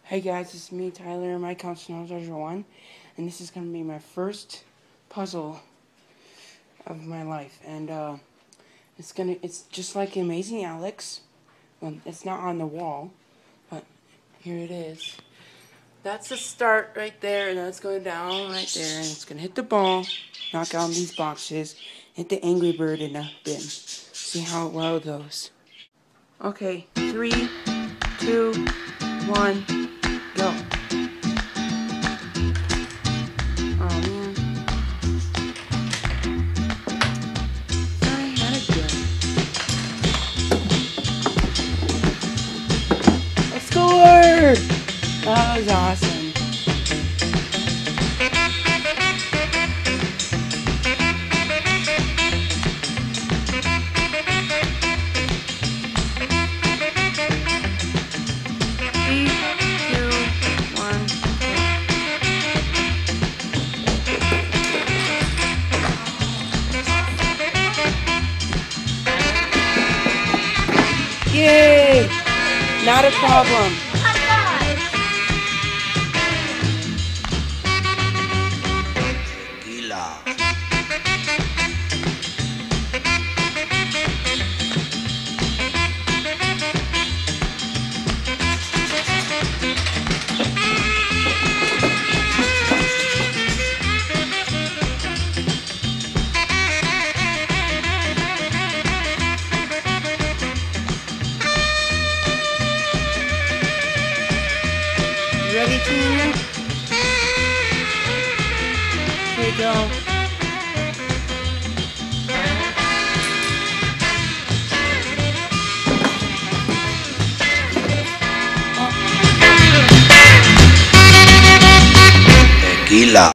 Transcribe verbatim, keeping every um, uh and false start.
Hey guys, it's me, Tyler, my Constant Treasure One, and this is going to be my first puzzle of my life, and uh, it's gonna, it's just like Amazing Alex. Well, it's not on the wall, but here it is. That's the start right there, and that's going down right there, and it's gonna hit the ball, knock out these boxes, hit the Angry Bird in the bin. See how well it goes. Okay, three, two, one, go. Oh man. Sorry, not a good. I scored! That was awesome. Three, two, one. Yay! Not a problem. Ready, Tina? Here we go.